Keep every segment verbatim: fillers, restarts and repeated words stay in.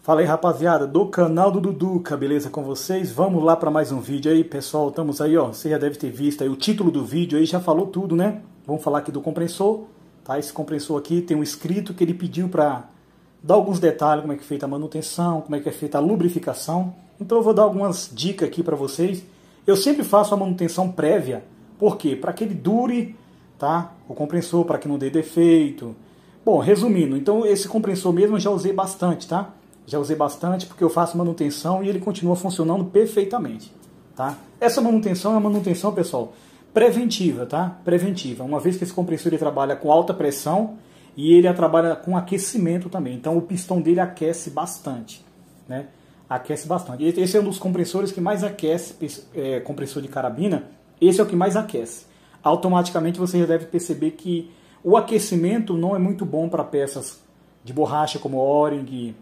Fala aí, rapaziada, do canal do Duduca, beleza com vocês? Vamos lá para mais um vídeo aí, pessoal. Estamos aí, ó, você já deve ter visto aí o título do vídeo aí, já falou tudo, né? Vamos falar aqui do compressor, tá? Esse compressor aqui tem um inscrito que ele pediu para dar alguns detalhes, como é que é feita a manutenção, como é que é feita a lubrificação. Então eu vou dar algumas dicas aqui para vocês. Eu sempre faço a manutenção prévia, por quê? Para que ele dure, tá? O compressor, para que não dê defeito. Bom, resumindo, então esse compressor mesmo eu já usei bastante, tá? Já usei bastante porque eu faço manutenção e ele continua funcionando perfeitamente, tá? Essa manutenção é uma manutenção, pessoal, preventiva, tá? Preventiva. Uma vez que esse compressor ele trabalha com alta pressão e ele trabalha com aquecimento também. Então o pistão dele aquece bastante, né? Aquece bastante. Esse é um dos compressores que mais aquece, é, compressor de carabina. Esse é o que mais aquece. Automaticamente você já deve perceber que o aquecimento não é muito bom para peças de borracha como O-ring,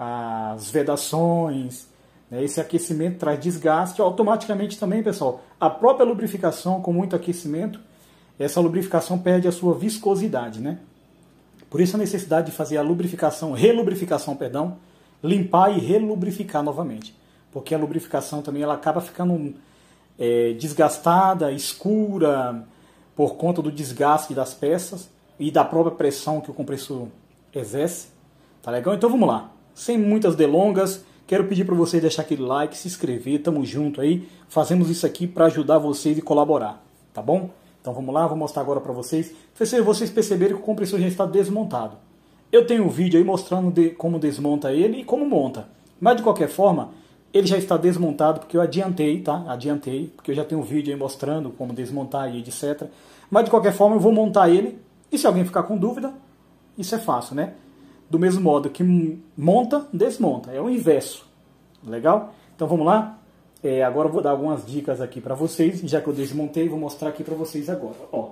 as vedações, né? Esse aquecimento traz desgaste. Automaticamente também, pessoal, a própria lubrificação com muito aquecimento, essa lubrificação perde a sua viscosidade, né? Por isso a necessidade de fazer a lubrificação, relubrificação, perdão, limpar e relubrificar novamente, porque a lubrificação também ela acaba ficando é, desgastada, escura, por conta do desgaste das peças e da própria pressão que o compressor exerce. Tá legal? Então vamos lá. Sem muitas delongas, quero pedir para vocês deixar aquele like, se inscrever, tamo junto aí. Fazemos isso aqui para ajudar vocês e colaborar, tá bom? Então vamos lá, vou mostrar agora para vocês. Vocês perceberem que o compressor já está desmontado. Eu tenho um vídeo aí mostrando de como desmonta ele e como monta. Mas de qualquer forma, ele já está desmontado porque eu adiantei, tá? Adiantei, porque eu já tenho um vídeo aí mostrando como desmontar e etcétera. Mas de qualquer forma eu vou montar ele. E se alguém ficar com dúvida, isso é fácil, né? Do mesmo modo que monta, desmonta. É o inverso. Legal? Então vamos lá? É, agora eu vou dar algumas dicas aqui para vocês. Já que eu desmontei, vou mostrar aqui para vocês agora. Ó.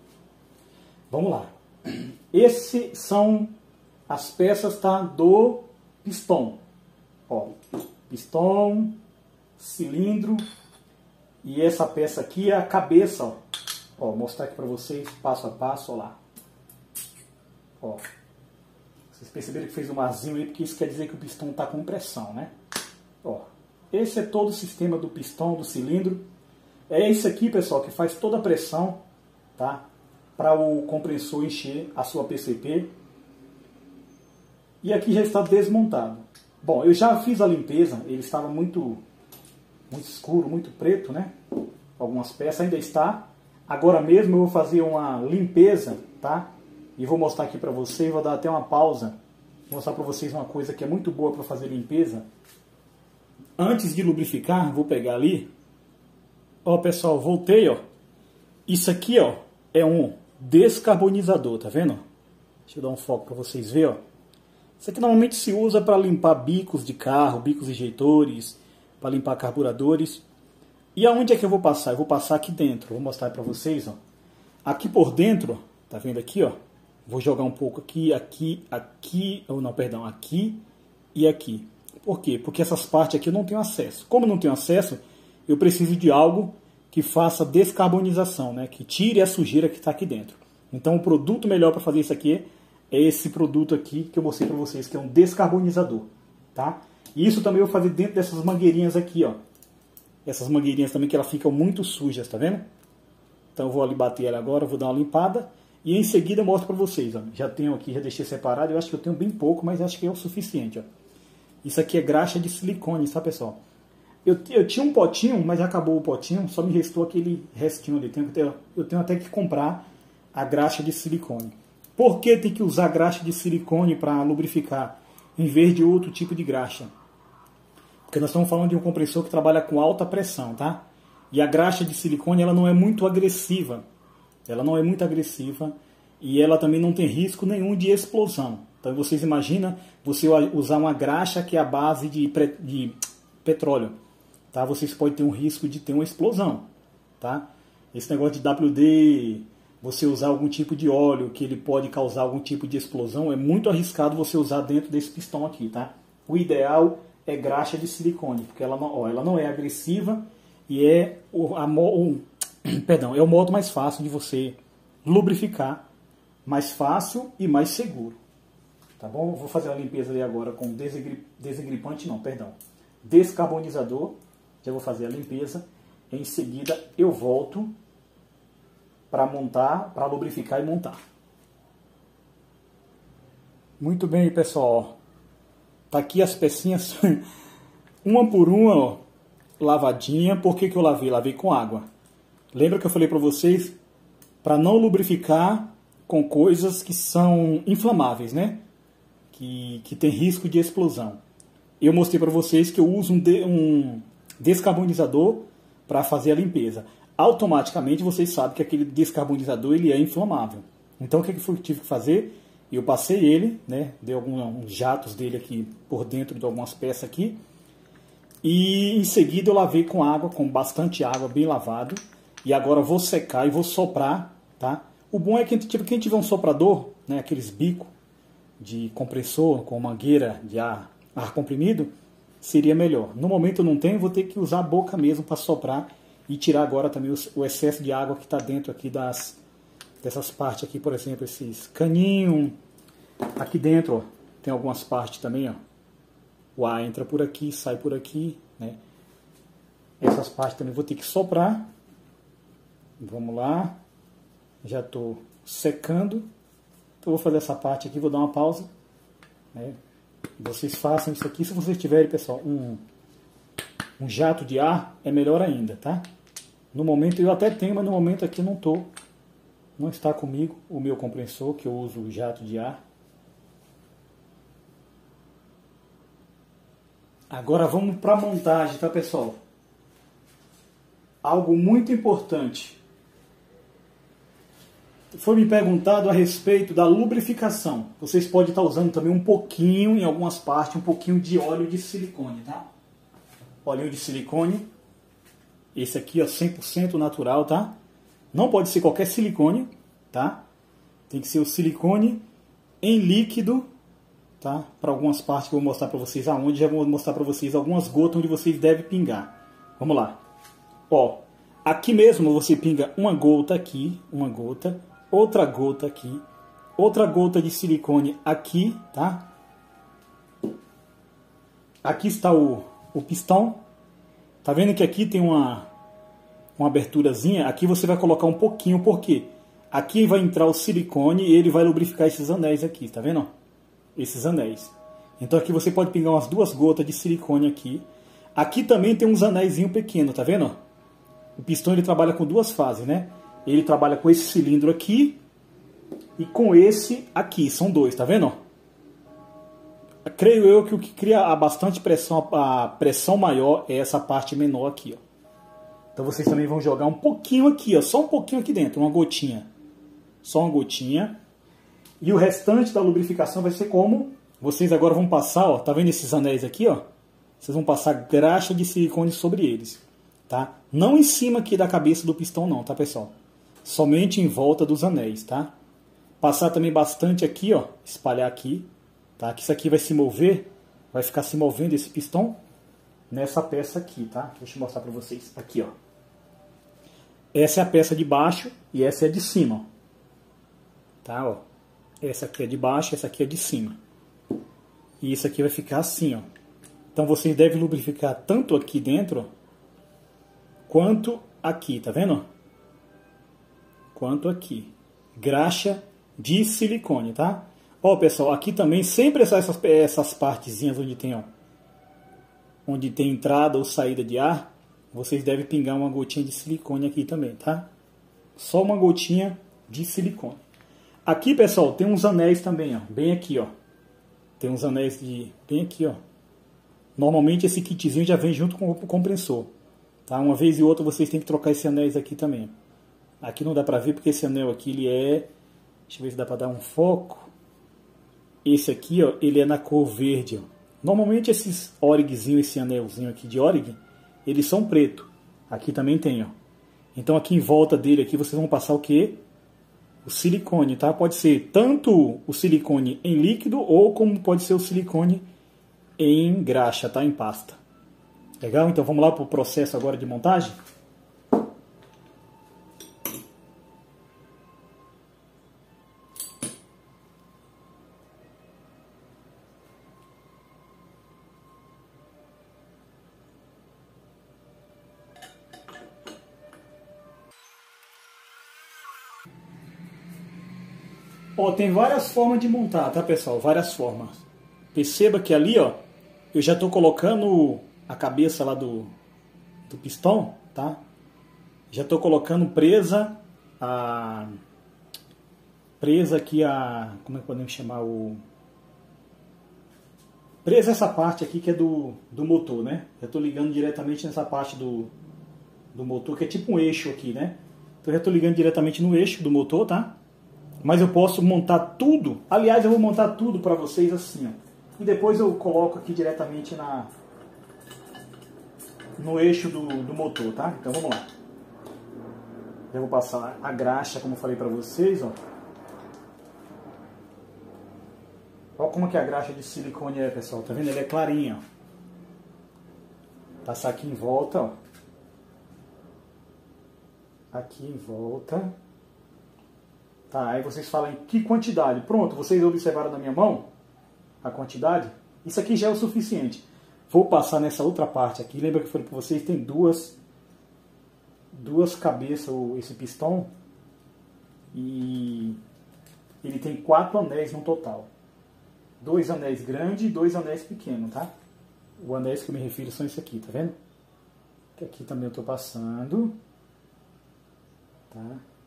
Vamos lá. Esses são as peças, tá, do pistão. Ó, pistão, cilindro. E essa peça aqui é a cabeça. Ó, ó vou mostrar aqui para vocês passo a passo. Ó lá. Ó. Vocês perceberam que fez um marzinho aí, porque isso quer dizer que o pistão está com pressão, né? Ó, esse é todo o sistema do pistão, do cilindro. É isso aqui, pessoal, que faz toda a pressão, tá? Para o compressor encher a sua P C P. E aqui já está desmontado. Bom, eu já fiz a limpeza, ele estava muito, muito escuro, muito preto, né? Algumas peças ainda está. Agora mesmo eu vou fazer uma limpeza, tá? E vou mostrar aqui para vocês, vou dar até uma pausa, vou mostrar para vocês uma coisa que é muito boa para fazer limpeza. Antes de lubrificar, vou pegar ali. Ó, pessoal, voltei, ó. Isso aqui, ó, é um descarbonizador, tá vendo? Deixa eu dar um foco para vocês verem, ó. Isso aqui normalmente se usa para limpar bicos de carro, bicos injetores, para limpar carburadores. E aonde é que eu vou passar? Eu vou passar aqui dentro, vou mostrar para vocês, ó. Aqui por dentro, tá vendo aqui, ó? Vou jogar um pouco aqui, aqui, aqui, ou não, perdão, aqui e aqui. Por quê? Porque essas partes aqui eu não tenho acesso. Como eu não tenho acesso, eu preciso de algo que faça descarbonização, né? Que tire a sujeira que está aqui dentro. Então o produto melhor para fazer isso aqui é esse produto aqui que eu mostrei para vocês, que é um descarbonizador, tá? E isso também eu vou fazer dentro dessas mangueirinhas aqui, ó. Essas mangueirinhas também que elas ficam muito sujas, tá vendo? Então eu vou ali bater ela agora, vou dar uma limpada. E em seguida eu mostro para vocês, ó. Já tenho aqui, já deixei separado. Eu acho que eu tenho bem pouco, mas acho que é o suficiente, ó. Isso aqui é graxa de silicone, tá, pessoal? Eu, eu tinha um potinho, mas já acabou o potinho. Só me restou aquele restinho ali. Tenho que ter, eu tenho até que comprar a graxa de silicone. Por que tem que usar graxa de silicone para lubrificar, em vez de outro tipo de graxa? Porque nós estamos falando de um compressor que trabalha com alta pressão, tá? E a graxa de silicone ela não é muito agressiva. Ela não é muito agressiva e ela também não tem risco nenhum de explosão. Então vocês imaginam você usar uma graxa que é a base de, de petróleo, tá? Vocês podem ter um risco de ter uma explosão, tá? Esse negócio de W D, você usar algum tipo de óleo que ele pode causar algum tipo de explosão, é muito arriscado você usar dentro desse pistão aqui, tá? O ideal é graxa de silicone, porque ela não, ó, ela não é agressiva e é o, a, o, perdão, é o modo mais fácil de você lubrificar, mais fácil e mais seguro. tá bom? Vou fazer a limpeza ali agora com desengri... desengripante, não, perdão, descarbonizador. Já vou fazer a limpeza. Em seguida eu volto para montar, para lubrificar e montar. Muito bem, pessoal. Tá aqui as pecinhas, uma por uma, ó, lavadinha. Por que que eu lavei? Lavei com água. Lembra que eu falei para vocês para não lubrificar com coisas que são inflamáveis, né? Que, que tem risco de explosão. Eu mostrei para vocês que eu uso um, de, um descarbonizador para fazer a limpeza. Automaticamente vocês sabem que aquele descarbonizador ele é inflamável. Então o que, que eu tive que fazer? Eu passei ele, né? Dei alguns jatos dele aqui por dentro de algumas peças aqui. E em seguida eu lavei com água, com bastante água, bem lavado. E agora eu vou secar e vou soprar, tá? O bom é que tipo, quem tiver um soprador, né? Aqueles bicos de compressor com mangueira de ar, ar comprimido, seria melhor. No momento eu não tenho, vou ter que usar a boca mesmo para soprar e tirar agora também o excesso de água que está dentro aqui das, dessas partes aqui, por exemplo, esses caninhos. Aqui dentro, ó, tem algumas partes também, ó. O ar entra por aqui, sai por aqui, né? Essas partes também vou ter que soprar. Vamos lá. Já estou secando. Então vou fazer essa parte aqui, vou dar uma pausa, né? Vocês façam isso aqui. Se vocês tiverem, pessoal, um, um jato de ar, é melhor ainda, tá? No momento eu até tenho, mas no momento aqui não tô. Não está comigo o meu compressor, que eu uso o jato de ar. Agora vamos para a montagem, tá, pessoal? Algo muito importante. Foi me perguntado a respeito da lubrificação. Vocês podem estar usando também um pouquinho, em algumas partes, um pouquinho de óleo de silicone, tá? Óleo de silicone. Esse aqui, ó, cem por cento natural, tá? Não pode ser qualquer silicone, tá? Tem que ser o silicone em líquido, tá? Para algumas partes que eu vou mostrar para vocês aonde, já vou mostrar para vocês algumas gotas onde vocês devem pingar. Vamos lá. Ó, aqui mesmo você pinga uma gota aqui, uma gota, outra gota aqui, outra gota de silicone aqui, tá? Aqui está o, o pistão. Tá vendo que aqui tem uma, uma aberturazinha? Aqui você vai colocar um pouquinho, por quê? Aqui vai entrar o silicone e ele vai lubrificar esses anéis aqui, tá vendo? Esses anéis. Então aqui você pode pingar umas duas gotas de silicone aqui. Aqui também tem uns anéisinhos pequenos, tá vendo? O pistão ele trabalha com duas fases, né? Ele trabalha com esse cilindro aqui e com esse aqui. São dois, tá vendo? Creio eu que o que cria a bastante pressão, a pressão maior é essa parte menor aqui, ó. Então vocês também vão jogar um pouquinho aqui, ó. Só um pouquinho aqui dentro, uma gotinha. Só uma gotinha. E o restante da lubrificação vai ser como? Vocês agora vão passar, ó. Tá vendo esses anéis aqui, ó? Vocês vão passar graxa de silicone sobre eles, tá? Não em cima aqui da cabeça do pistão não, tá, pessoal? Somente em volta dos anéis, tá? Passar também bastante aqui, ó. Espalhar aqui, tá? Que isso aqui vai se mover, vai ficar se movendo esse pistão nessa peça aqui, tá? Deixa eu mostrar pra vocês. Aqui, ó. Essa é a peça de baixo e essa é a de cima, ó. Tá, ó. Essa aqui é de baixo, essa aqui é de cima. E isso aqui vai ficar assim, ó. Então vocês devem lubrificar tanto aqui dentro, ó, quanto aqui, tá vendo? Quanto aqui. Graxa de silicone, tá? Ó, pessoal, aqui também sempre essas, essas partezinhas onde tem, ó, onde tem entrada ou saída de ar, vocês devem pingar uma gotinha de silicone aqui também, tá? Só uma gotinha de silicone. Aqui, pessoal, tem uns anéis também, ó, bem aqui, ó. Tem uns anéis de bem aqui, ó. Normalmente esse kitzinho já vem junto com o compressor, tá? Uma vez e outra vocês têm que trocar esses anéis aqui também. Aqui não dá pra ver porque esse anel aqui ele é, deixa eu ver se dá pra dar um foco. Esse aqui, ó, ele é na cor verde, ó. Normalmente esses origzinhos, esse anelzinho aqui de orig, eles são preto. Aqui também tem, ó. Então aqui em volta dele aqui vocês vão passar o quê? O silicone, tá? Pode ser tanto o silicone em líquido ou como pode ser o silicone em graxa, tá? Em pasta. Legal? Então vamos lá para o processo agora de montagem? Ó, tem várias formas de montar, tá, pessoal? Várias formas. Perceba que ali, ó, eu já estou colocando a cabeça lá do, do pistão, tá? Já estou colocando presa a... Presa aqui a... Como é que podemos chamar o... Presa essa parte aqui que é do, do motor, né? Já estou ligando diretamente nessa parte do, do motor, que é tipo um eixo aqui, né? Então já estou ligando diretamente no eixo do motor, tá? Mas eu posso montar tudo. Aliás, eu vou montar tudo para vocês assim, ó. E depois eu coloco aqui diretamente na, no eixo do, do motor, tá? Então vamos lá. Eu vou passar a graxa, como eu falei para vocês, ó. Olha como que a graxa de silicone é, pessoal. Tá vendo? Ela é clarinha, ó. Passar aqui em volta, ó. Aqui em volta. Tá, aí vocês falam em que quantidade. Pronto, vocês observaram na minha mão a quantidade? Isso aqui já é o suficiente. Vou passar nessa outra parte aqui. Lembra que eu falei para vocês, tem duas duas cabeças esse pistão. E ele tem quatro anéis no total. Dois anéis grandes e dois anéis pequenos, tá? Os anéis que eu me refiro são esse aqui, tá vendo? Que aqui também eu estou passando. Tá?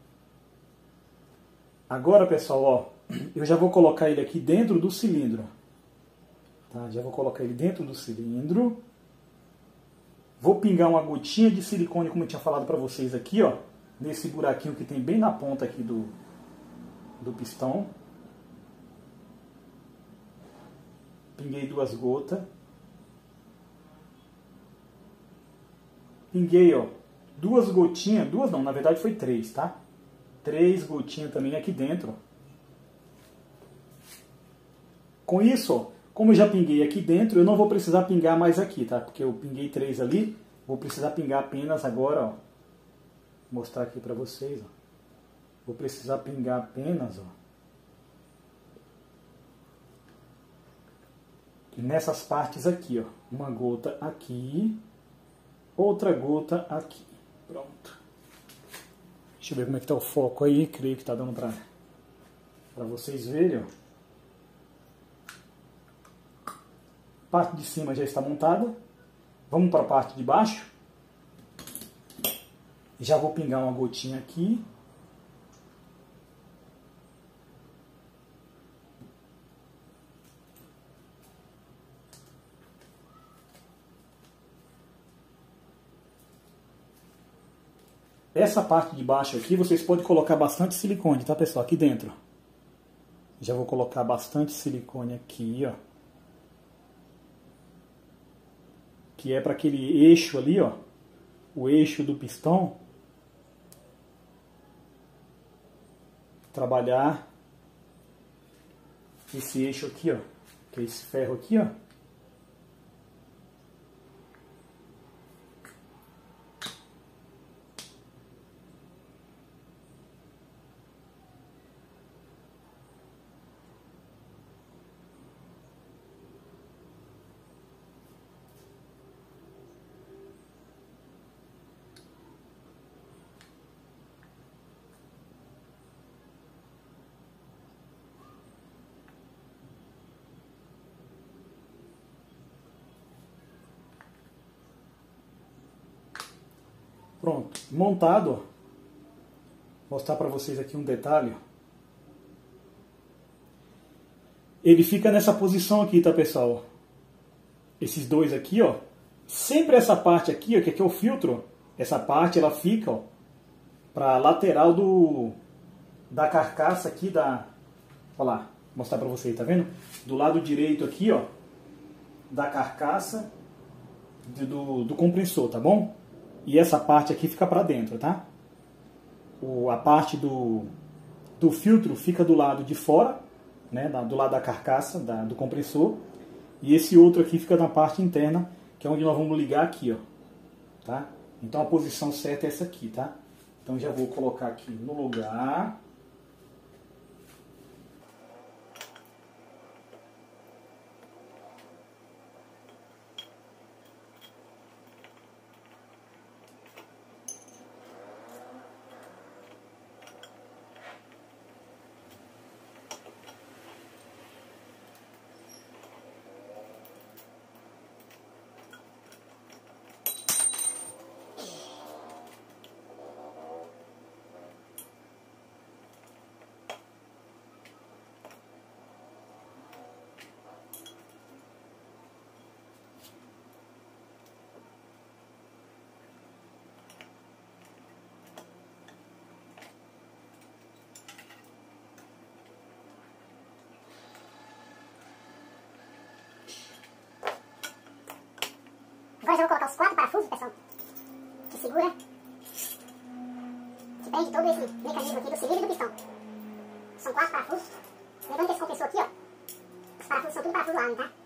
Agora, pessoal, ó, eu já vou colocar ele aqui dentro do cilindro. Tá? Já vou colocar ele dentro do cilindro. Vou pingar uma gotinha de silicone, como eu tinha falado para vocês aqui, ó, nesse buraquinho que tem bem na ponta aqui do, do pistão. Pinguei duas gotas. Pinguei, ó, duas gotinhas, duas não, na verdade foi três, tá? Três gotinhas também aqui dentro. Com isso, ó, como eu já pinguei aqui dentro, eu não vou precisar pingar mais aqui, tá? Porque eu pinguei três ali, vou precisar pingar apenas agora, ó. Vou mostrar aqui pra vocês, ó. Vou precisar pingar apenas, ó. Nessas partes aqui, ó. Uma gota aqui, outra gota aqui. Pronto. Deixa eu ver como é que tá o foco aí, creio que tá dando pra, pra vocês verem, ó. A parte de cima já está montada. Vamos para a parte de baixo. Já vou pingar uma gotinha aqui. Essa parte de baixo aqui, vocês podem colocar bastante silicone, tá, pessoal? Aqui dentro. Já vou colocar bastante silicone aqui, ó. Que é para aquele eixo ali, ó. O eixo do pistão. Trabalhar esse eixo aqui, ó. Que é esse ferro aqui, ó. Pronto, montado, ó. Vou mostrar para vocês aqui um detalhe. Ele fica nessa posição aqui, tá, pessoal? Esses dois aqui, ó. Sempre essa parte aqui, ó, que aqui é o filtro, essa parte ela fica, ó, para lateral do da carcaça aqui da, olha lá, vou mostrar para vocês, tá vendo? Do lado direito aqui, ó, da carcaça do, do compressor, tá bom? E essa parte aqui fica para dentro, tá? O, a parte do, do filtro fica do lado de fora, né? Da, do lado da carcaça da, do compressor. E esse outro aqui fica na parte interna, que é onde nós vamos ligar aqui, ó. Tá? Então a posição certa é essa aqui, tá? Então já vou colocar aqui no lugar. Agora já vou colocar os quatro parafusos, pessoal, que segura, que prende todo esse mecanismo aqui do cilindro e do pistão. São quatro parafusos. Lembrando que esse compressor aqui, ó, os parafusos são tudo parafuso Allen, tá?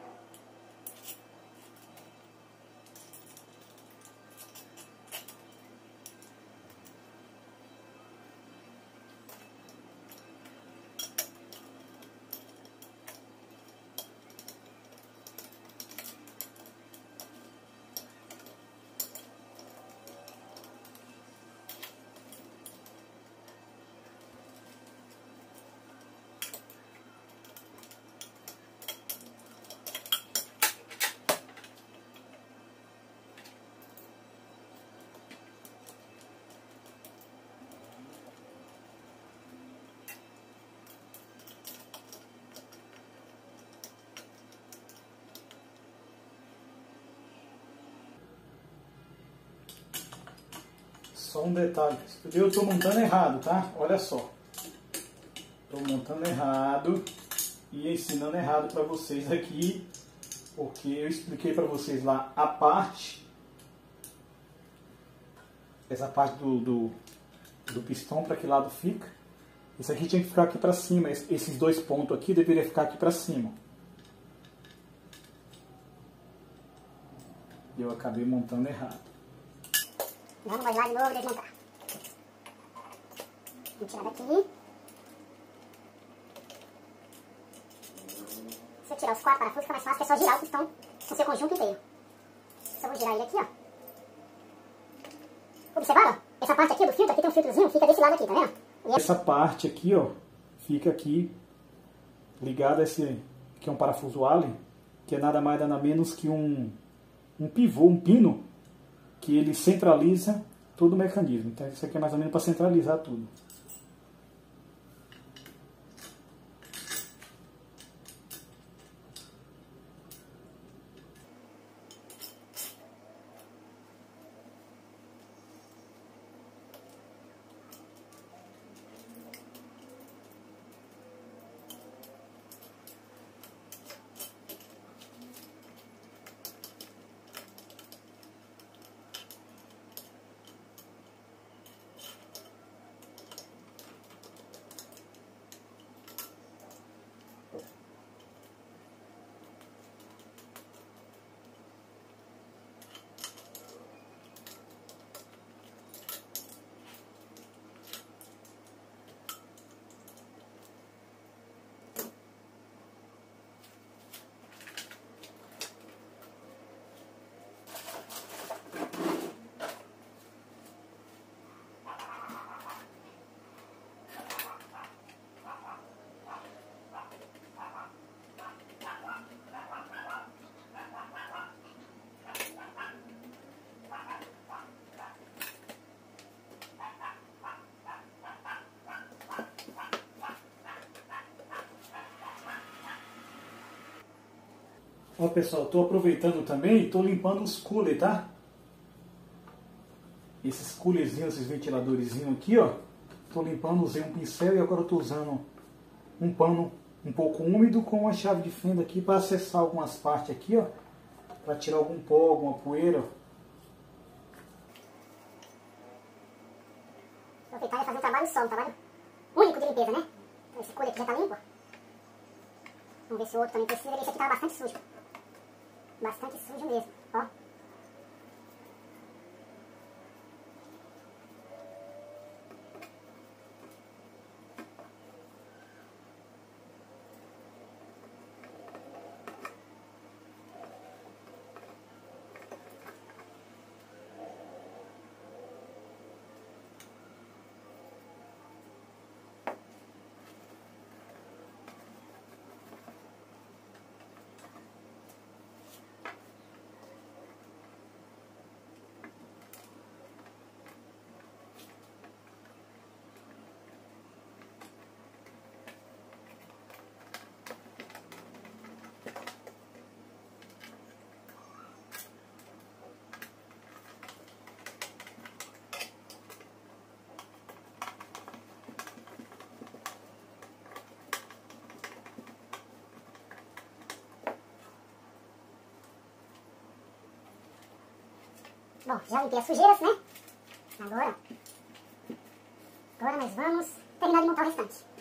Só um detalhe, eu estou montando errado, tá? Olha só. Estou montando errado e ensinando errado para vocês aqui, porque eu expliquei para vocês lá a parte, essa parte do, do, do pistão, para que lado fica. Esse aqui tinha que ficar aqui para cima, esses dois pontos aqui deveria ficar aqui para cima. E eu acabei montando errado. Vamos lá de novo desmontar. Vamos tirar daqui. Se eu tirar os quatro parafusos fica mais fácil, que é só girar o pistão no seu conjunto inteiro. Só vou girar ele aqui, ó. Observaram? Essa parte aqui do filtro, aqui tem um filtrozinho, fica desse lado aqui, tá vendo? E essa parte aqui, ó, fica aqui ligada a esse, que é um parafuso Allen, que é nada mais nada menos que um, um pivô, um pino, que ele centraliza todo o mecanismo. Então isso aqui é mais ou menos para centralizar tudo. Ó pessoal, estou aproveitando também e estou limpando os cooler, tá? Esses coolerzinhos, esses ventiladorzinhos aqui, ó. Estou limpando, usei um pincel e agora estou usando um pano um pouco úmido com uma chave de fenda aqui para acessar algumas partes aqui, ó. Para tirar algum pó, alguma poeira. aproveitar e fazer um trabalho só, um trabalho único de limpeza, né? Então esse cooler aqui já tá limpo. Vamos ver se o outro também precisa. Esse aqui tava bastante sujo. Bastante sujo mesmo, ó. Bom, já limpei as sujeiras, né? Agora, agora nós vamos terminar de montar o restante.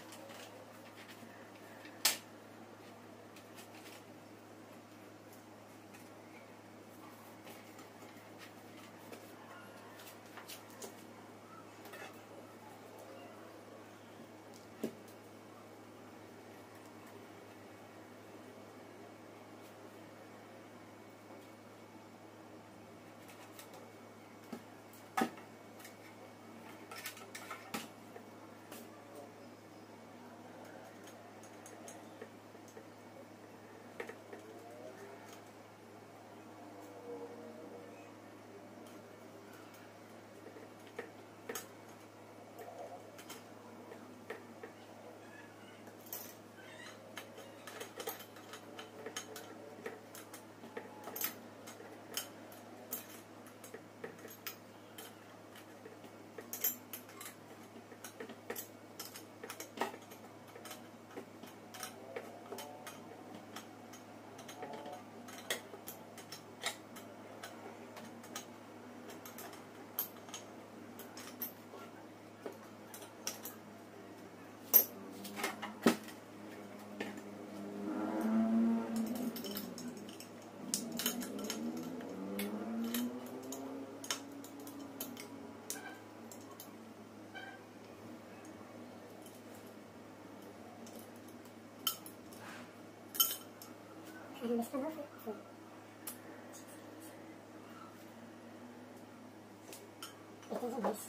Ele está no fogo. Ele tem demais.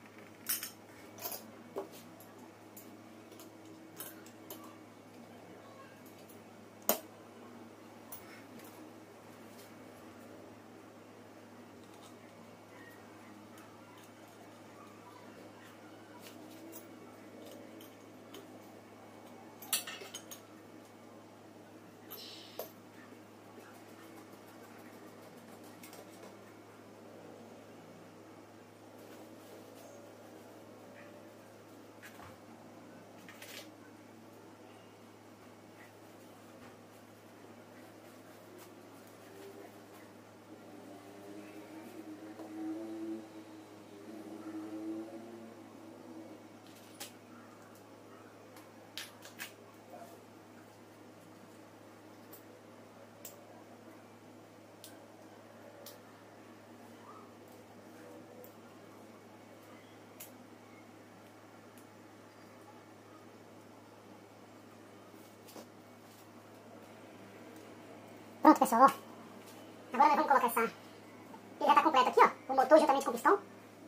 Pronto, pessoal, ó. Agora nós vamos colocar essa... Ele já tá completo aqui, ó. O motor juntamente com o pistão.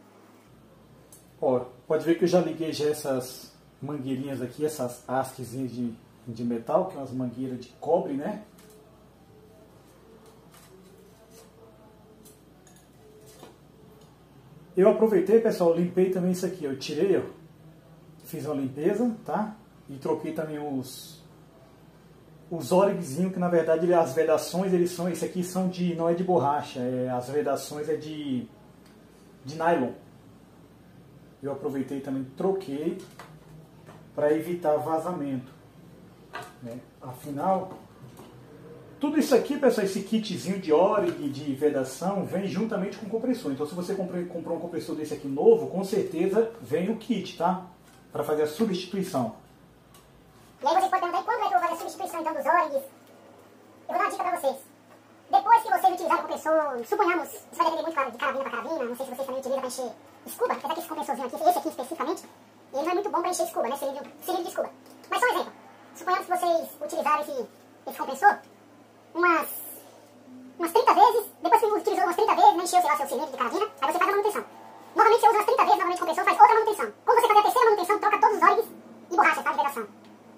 Ó, pode ver que eu já liguei já essas mangueirinhas aqui, essas hastezinhas de, de metal, que é umas mangueiras de cobre, né? Eu aproveitei, pessoal, limpei também isso aqui, ó. Eu tirei, ó. Fiz uma limpeza, tá? E troquei também os... Os origzinhos, que na verdade as vedações, eles são, esse aqui são de, não é de borracha, é, as vedações é de, de nylon. Eu aproveitei também, troquei para evitar vazamento, né? Afinal, tudo isso aqui, pessoal, esse kitzinho de orig, de vedação, vem juntamente com o compressor. Então se você comprou, comprou um compressor desse aqui novo, com certeza vem o kit, tá? Para fazer a substituição. E aí vocês podem perguntar, quando é que eu vou fazer a substituição então dos origs? Eu vou dar uma dica para vocês. Depois que vocês utilizarem o compressor, suponhamos, isso vai depender muito, claro, de carabina para carabina, não sei se vocês também utilizam para encher escuba, apesar que esse compressorzinho aqui, esse aqui especificamente, ele não é muito bom para encher escuba, né, cilindro, cilindro de escuba. Mas só um exemplo, suponhamos que vocês utilizarem esse, esse compressor umas, umas trinta vezes, depois que utilizou umas trinta vezes, né, encheu, sei lá, seu cilindro de carabina, aí você faz a manutenção. Novamente você usa umas trinta vezes, novamente o compressor faz outra manutenção. Quando você fazer a terceira manutenção, troca todos os origs e borracha, tá, de vedação.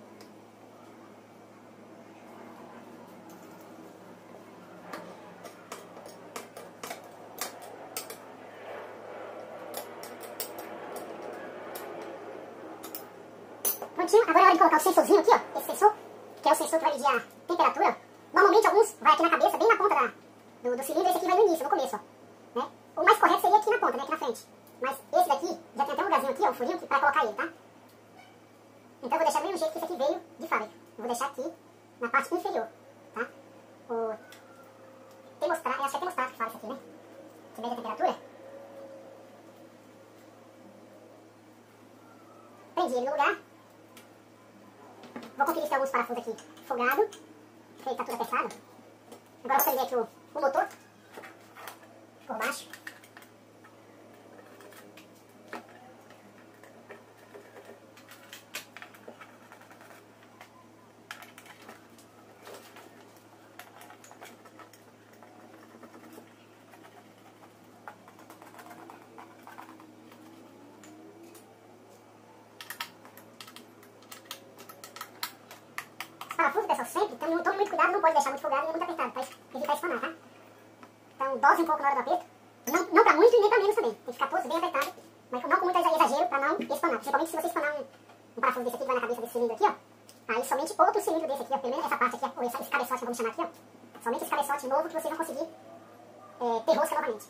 Prontinho, agora é hora de colocar o sensorzinho aqui, ó, esse sensor, que é o sensor que vai medir a temperatura. Normalmente alguns vai aqui na cabeça, bem na ponta da, do, do cilindro, esse aqui vai no início, no começo, ó, né? O mais correto seria aqui na ponta, né, aqui na frente. Mas esse daqui, já tem até um lugarzinho aqui, ó, um furinho para colocar ele, tá? Então eu vou deixar do mesmo jeito que esse aqui veio de fábrica. Eu vou deixar aqui na parte inferior, tá? O termostrato, acho que é termostrato que fala isso aqui, né? Que mede a temperatura. Vou conferir se tem alguns parafusos aqui folgado, porque tá tudo apertado. Agora vou prender aqui o, o motor por baixo. Parafuso, pessoal, sempre, tome, tome muito cuidado, não pode deixar muito folgado nem muito apertado, para evitar espanar, tá? Então, dose um pouco na hora do aperto, não, não para muito e nem para menos também, tem que ficar todos bem apertados, mas não com muito exagero para não espanar, principalmente se você espanar um, um parafuso desse aqui que vai na cabeça desse cilindro aqui, ó, aí somente outro cilindro desse aqui, ó, pelo menos essa parte aqui, ó, esse, esse cabeçote que vamos chamar aqui, ó, somente esse cabeçote novo que vocês vão conseguir é, ter rosca novamente.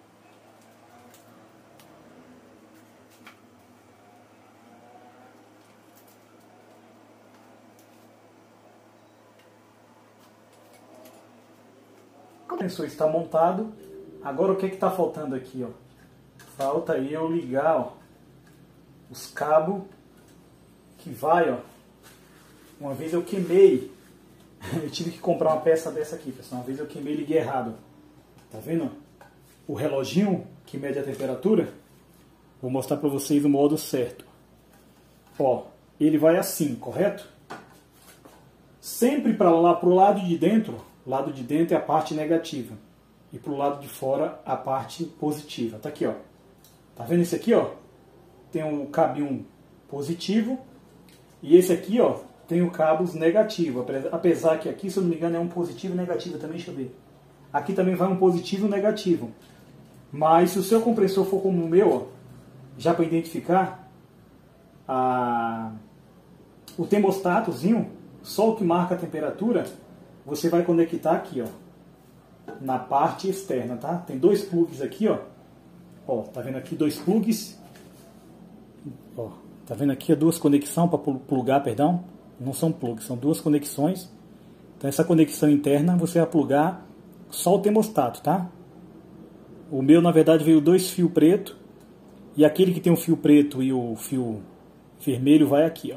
O compressor está montado. Agora o que está faltando aqui, ó? Falta aí eu ligar, ó, os cabos que vai, ó. Uma vez eu queimei, eu tive que comprar uma peça dessa aqui, pessoal. Uma vez eu queimei e liguei errado. Tá vendo? O reloginho que mede a temperatura. Vou mostrar para vocês o modo certo. Ó, ele vai assim, correto? Sempre para lá pro lado de dentro. O lado de dentro é a parte negativa. E pro lado de fora a parte positiva. Tá aqui, ó. Tá vendo esse aqui, ó? Tem o cabinho positivo. E esse aqui, ó, tem o cabos negativo. Apesar que aqui, se eu não me engano, é um positivo e negativo também. Deixa eu ver. Aqui também vai um positivo e um negativo. Mas se o seu compressor for como o meu, ó, já para identificar a... o termostatozinho, só o que marca a temperatura, você vai conectar aqui, ó, na parte externa, tá? Tem dois plugs aqui, ó. Ó, tá vendo aqui dois plugs? Ó, tá vendo aqui duas conexões para plugar, perdão? Não são plugs, são duas conexões. Então essa conexão interna você vai plugar só o termostato, tá? O meu, na verdade, veio dois fios preto e aquele que tem o fio preto e o fio vermelho vai aqui, ó.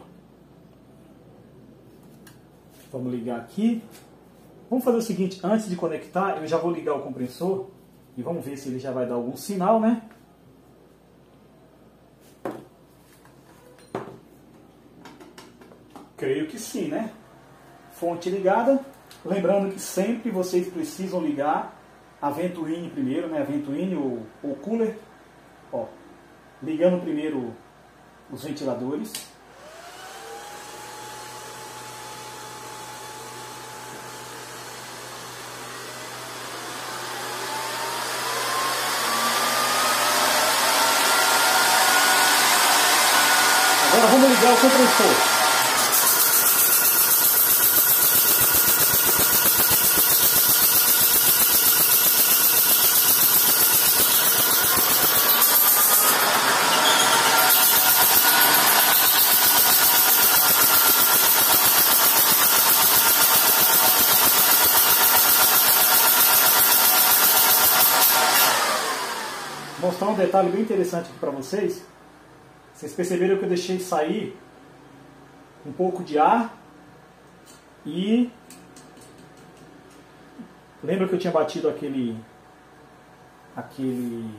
Vamos ligar aqui. Vamos fazer o seguinte, antes de conectar, eu já vou ligar o compressor e vamos ver se ele já vai dar algum sinal, né? Creio que sim, né? Fonte ligada. Lembrando que sempre vocês precisam ligar a ventoinha primeiro, né? A ventoinha ou o cooler. Ó, ligando primeiro os ventiladores. Agora vamos ligar o compressor. Vou mostrar um detalhe bem interessante aqui para vocês. Vocês perceberam que eu deixei sair um pouco de ar e lembra que eu tinha batido aquele aquele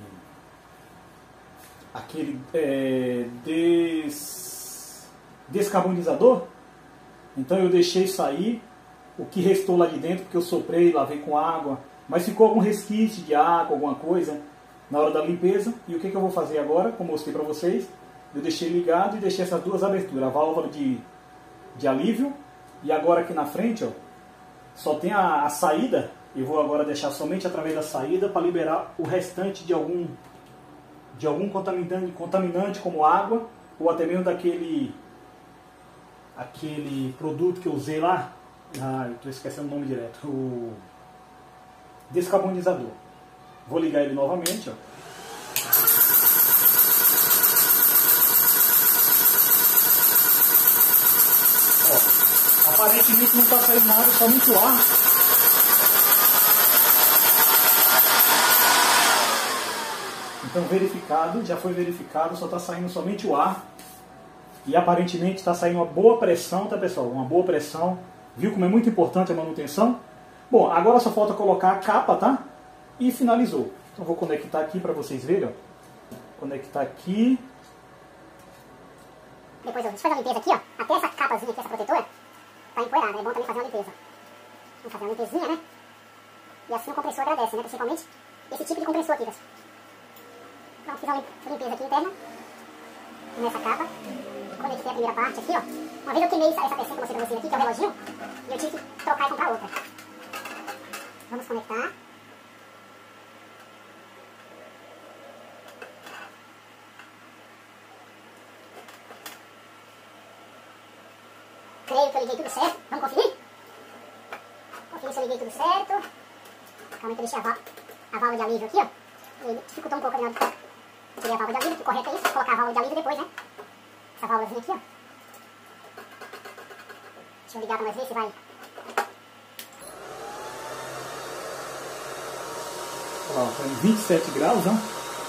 aquele é, des, descarbonizador? Então eu deixei sair o que restou lá de dentro, porque eu soprei, lavei com água, mas ficou algum resquício de água, alguma coisa na hora da limpeza. E o que, que eu vou fazer agora, como eu mostrei para vocês, eu deixei ligado e deixei essas duas aberturas, a válvula de, de alívio, e agora aqui na frente, ó, só tem a, a saída. Eu vou agora deixar somente através da saída para liberar o restante de algum, de algum contaminante, contaminante como água, ou até mesmo daquele aquele produto que eu usei lá, ah, eu estou esquecendo o nome direto, o descarbonizador. Vou ligar ele novamente, ó. Ó, aparentemente não está saindo nada, somente o ar. Então verificado, já foi verificado, só está saindo somente o ar. E aparentemente está saindo uma boa pressão, tá pessoal? Uma boa pressão. Viu como é muito importante a manutenção? Bom, agora só falta colocar a capa, tá? E finalizou. Então vou conectar aqui para vocês verem, ó. Conectar aqui. Depois eu vou fazer uma limpeza aqui, ó. Até essa capazinha aqui, essa protetora, tá empoeirada. É bom também fazer uma limpeza. Vamos fazer uma limpezinha, né? E assim o compressor agradece, né? Principalmente esse tipo de compressor aqui, pessoal. Então fiz uma limpeza aqui interna. Nessa capa. Conectei a primeira parte aqui, ó. Uma vez eu queimei essa pecinha que eu mostrei pra vocês aqui, que é o reloginho. E eu tive que trocar e comprar outra. Vamos conectar. Creio que eu liguei tudo certo. Vamos conferir? Conferir se eu liguei tudo certo. Calma aí que eu deixei a, val a válvula de alívio aqui, ó. E dificultou um pouco a minha... Tirei a válvula de alívio, que correto é isso. Colocar a válvula de alívio depois, né? Essa válvulazinha aqui, ó. Deixa eu ligar pra nós ver se vai... Ó, tá em vinte e sete graus, né?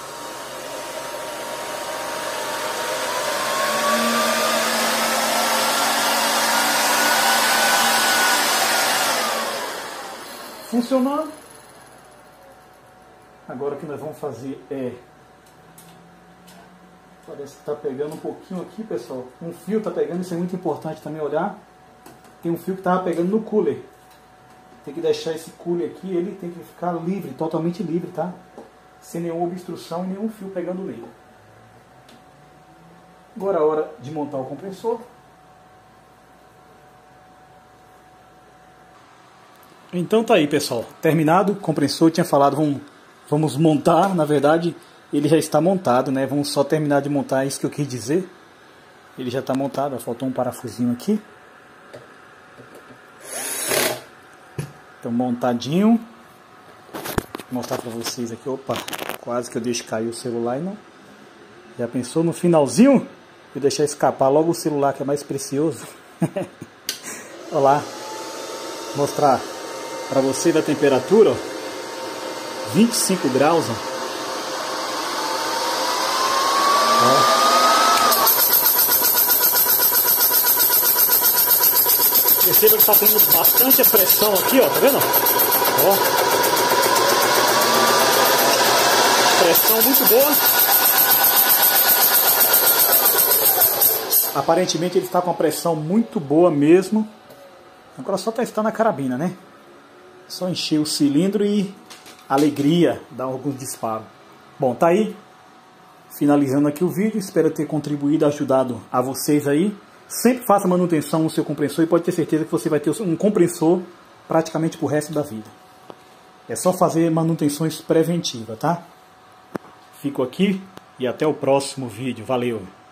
Funcionando. Agora o que nós vamos fazer é... Parece que está pegando um pouquinho aqui, pessoal. Um fio está pegando, isso é muito importante também olhar. Tem um fio que estava pegando no cooler. Tem que deixar esse cooler aqui, ele tem que ficar livre, totalmente livre, tá? Sem nenhuma obstrução e nenhum fio pegando nele. Agora é a hora de montar o compressor. Então tá aí, pessoal. Terminado o compressor, eu tinha falado, vamos, vamos montar, na verdade... Ele já está montado, né? Vamos só terminar de montar, é isso que eu quis dizer. Ele já está montado, faltou um parafusinho aqui. Então, montadinho. Vou mostrar para vocês aqui. Opa, quase que eu deixo cair o celular e não. Já pensou no finalzinho? Vou deixar escapar logo o celular, que é mais precioso. Olha lá. Vou mostrar para vocês a temperatura, ó. vinte e cinco graus, ó. Perceba que está tendo bastante pressão aqui, ó, tá vendo? Ó. Pressão muito boa. Aparentemente ele está com uma pressão muito boa mesmo. Agora só testar na carabina, né? Só encher o cilindro e alegria, dar alguns disparos. Bom, tá aí. Finalizando aqui o vídeo, espero ter contribuído, ajudado a vocês aí. Sempre faça manutenção no seu compressor e pode ter certeza que você vai ter um compressor praticamente pro resto da vida. É só fazer manutenções preventivas, tá? Fico aqui e até o próximo vídeo. Valeu!